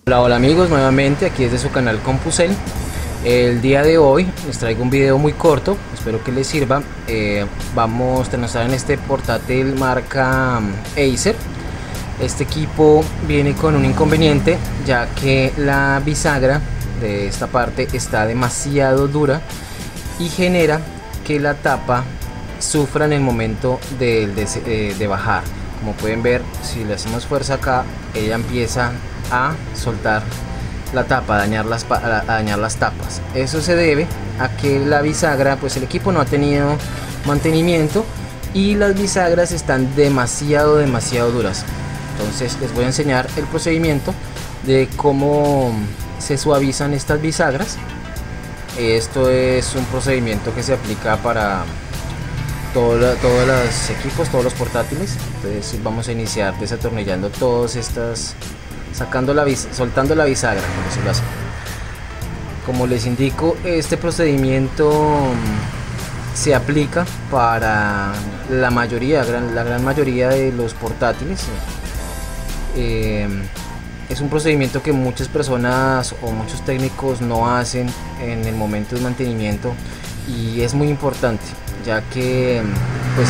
Hola, hola amigos, nuevamente aquí desde su canal Compusel. El día de hoy les traigo un video muy corto, espero que les sirva. Vamos a mostrar en este portátil marca Acer. Este equipo viene con un inconveniente, ya que la bisagra de esta parte está demasiado dura y genera que la tapa sufra en el momento de bajar. Como pueden ver, si le hacemos fuerza acá, ella empieza a soltar la tapa, a dañar las tapas. Eso se debe a que la bisagra, pues el equipo no ha tenido mantenimiento y las bisagras están demasiado duras. Entonces les voy a enseñar el procedimiento de cómo se suavizan estas bisagras. Esto es un procedimiento que se aplica para todos los equipos, todos los portátiles. Entonces vamos a iniciar desatornillando todas estas, soltando la bisagra, por decirlo así. Como les indico, este procedimiento se aplica para la gran mayoría de los portátiles. Es un procedimiento que muchas personas o muchos técnicos no hacen en el momento de mantenimiento, y es muy importante, ya que pues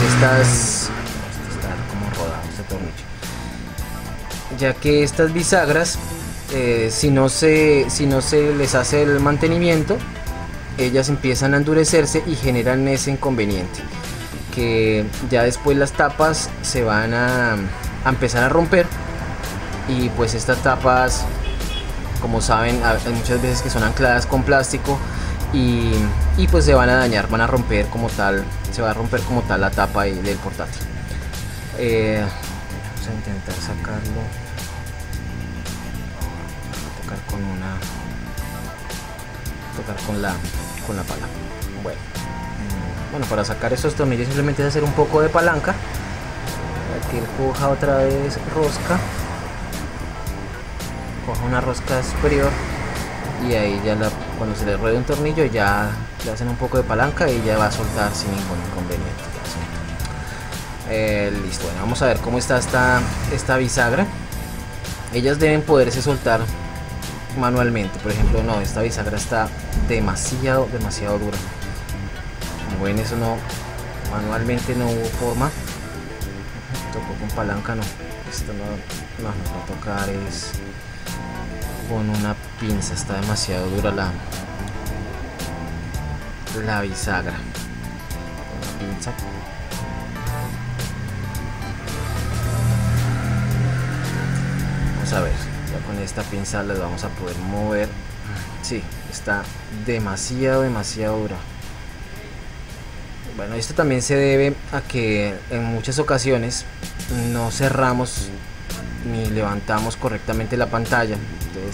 estas bisagras, si no se les hace el mantenimiento, ellas empiezan a endurecerse y generan ese inconveniente, que ya después las tapas se van a empezar a romper. Y pues estas tapas, como saben, hay muchas veces que son ancladas con plástico y pues se van a dañar, van a romper como tal, se va a romper como tal la tapa del portátil. Vamos a intentar sacarlo, tocar con la pala. Bueno, para sacar estos tornillos simplemente es hacer un poco de palanca. Aquí coja otra vez rosca. Coja una rosca superior y ahí ya cuando se le ruede un tornillo ya le hacen un poco de palanca y ya va a soltar sin ningún inconveniente. Listo, bueno, vamos a ver cómo está esta bisagra. Ellas deben poderse soltar manualmente. Por ejemplo, no, esta bisagra está demasiado dura. Como ven, eso no, manualmente no hubo forma. Tocó con palanca, no. Esto no va a tocar es con una pinza, está demasiado dura la bisagra. Con la pinza. Vamos a ver, ya con esta pinza la vamos a poder mover. Sí, está demasiado dura. Bueno, esto también se debe a que en muchas ocasiones no cerramos ni levantamos correctamente la pantalla. Entonces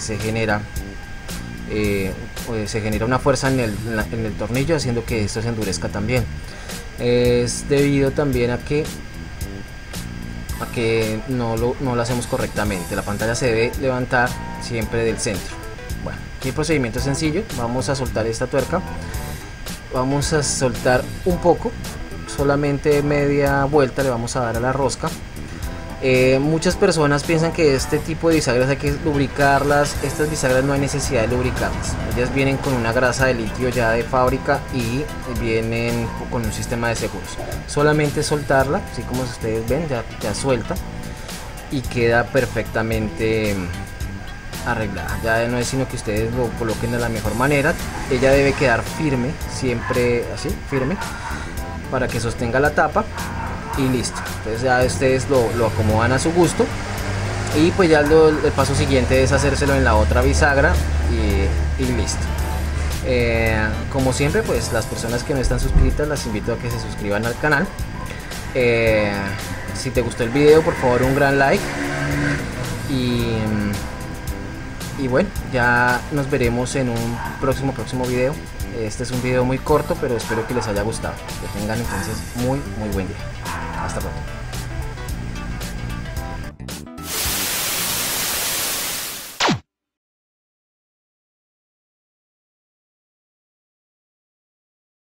se genera una fuerza en el tornillo, haciendo que esto se endurezca también. Es debido también a que no lo hacemos correctamente. La pantalla se debe levantar siempre del centro. Bueno, aquí el procedimiento es sencillo. Vamos a soltar esta tuerca, vamos a soltar un poco, solamente media vuelta le vamos a dar a la rosca. Muchas personas piensan que este tipo de bisagras hay que lubricarlas. Estas bisagras no hay necesidad de lubricarlas. Ellas vienen con una grasa de litio ya de fábrica y vienen con un sistema de seguros. Solamente soltarla, así como ustedes ven, ya suelta y queda perfectamente arreglada. Ya no es sino que ustedes lo coloquen de la mejor manera. Ella debe quedar firme, siempre así, firme, para que sostenga la tapa. Y listo. Entonces ya ustedes lo acomodan a su gusto, y pues ya el paso siguiente es hacérselo en la otra bisagra y listo. Como siempre, pues las personas que no están suscritas, las invito a que se suscriban al canal. Si te gustó el video, por favor un gran like, y bueno, ya nos veremos en un próximo video. Este es un video muy corto, pero espero que les haya gustado. Que tengan entonces muy buen día. Hasta pronto.